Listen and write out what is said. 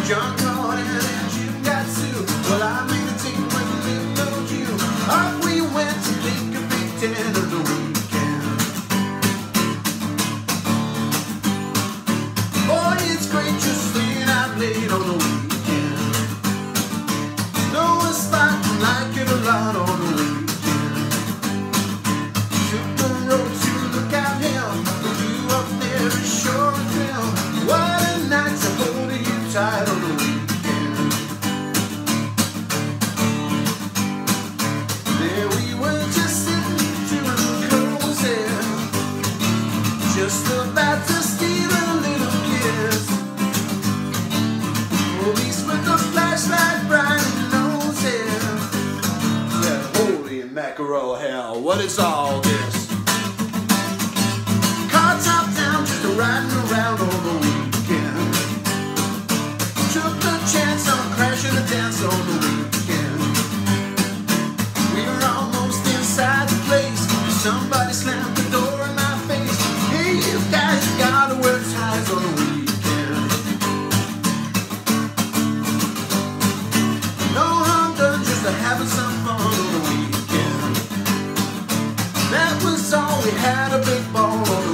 John called and Jim got sued. Well, I made a team with little June. Off we went to make a big tent of the weekend. Boy, it's great just staying out late on the weekend. No one's fighting like it a lot on the weekend. Took the road to Lookout Hill. The view up there is sure a thrill. What a night to hold you tight on the weekend. There we were just sitting to a cozy, just about to steal a little kiss. Police with the flashlight bright and nosy. Said, holy mackerel hell, what is all this? Car top down, just riding around on the weekend. Took the chance on crashing a dance on the weekend. We were almost inside the place. Somebody slammed the door in my face. Hey, you guys gotta wear ties on the weekend. No harm done, just having some fun on the weekend. That was all we had, a big ball on